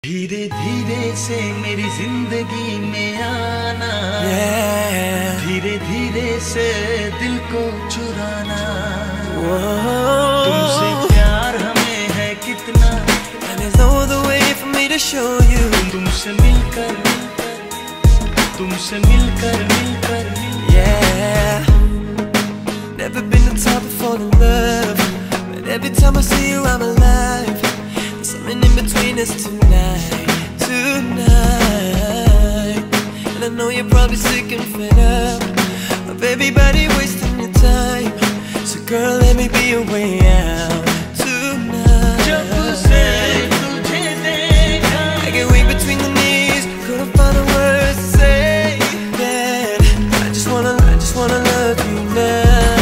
धीरे धीरे से मेरी जिंदगी में आना, धीरे धीरे से दिल को चुराना। तुमसे प्यार हमें है कितना, and there's no other way for me to show you. तुमसे मिलकर मिलकर Yeah, never been the type to fall in love, but every time I see you I'm alive. There's something in between us tonight. And I know you're probably sick and fed up of everybody wasting your time. So girl, let me be your way out tonight. I get weak between the knees, couldn't find the words to say that I just wanna love you now.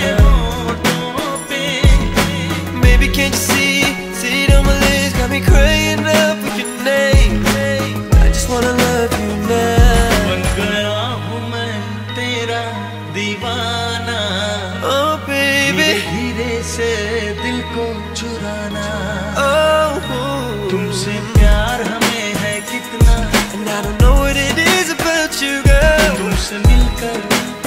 Baby, can't you see it on my lips, got me crying out for your name. I just wanna love you now. बन गया हूँ मैं तेरा दीवाना, Oh baby, धीरे से दिल को चुराना। oh, तुमसे प्यार हमें है कितना, and I don't know what it is about you, girl. तुमसे मिलकर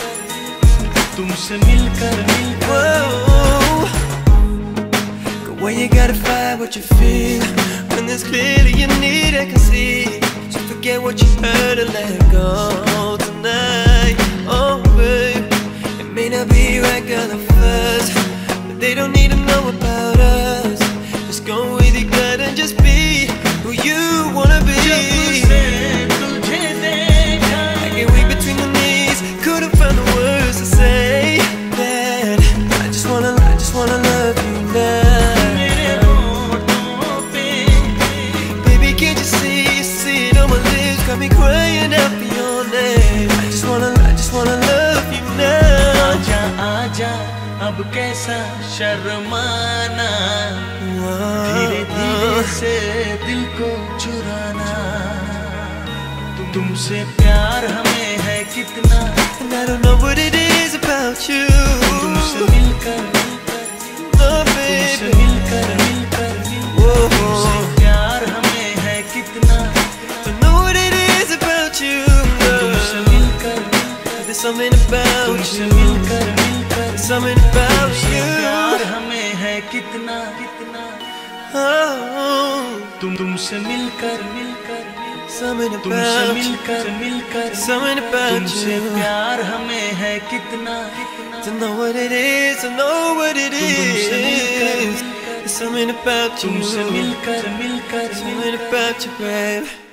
Whoa, why you gotta fight what you feel when there's clearly you need, I can see. So forget what you heard and let go tonight. Oh babe, it may not be right, girl, at first, but they don't need to know about us. Just go with your gut and just be who you wanna be. I get weak between the knees, couldn't find the words to say that I just wanna love you now. Baby, can't you see it on my lips, got me crying out for your name. I just wanna love you now. आजा आजा अब कैसा शर्माना, धीरे धीरे से दिल को चुराना। तुमसे प्यार हमें है कितना, And I don't know what it is about you. तुमसे मिलकर Oh baby, whoa, तुमसे प्यार हमें है कितना, don't know what it is about you, तुमसे girl. मिलकर There's something about तुमसे you, मिलकर there's something about प्यार you. हमें है कितना, Oh, तुमसे मिलकर something तुमसे about you, मिलकर something about तुमसे you. प्यार हमें है कितना, To know what it is, to know what it is. There's something about you, तुमसे मिलकर something about you, babe.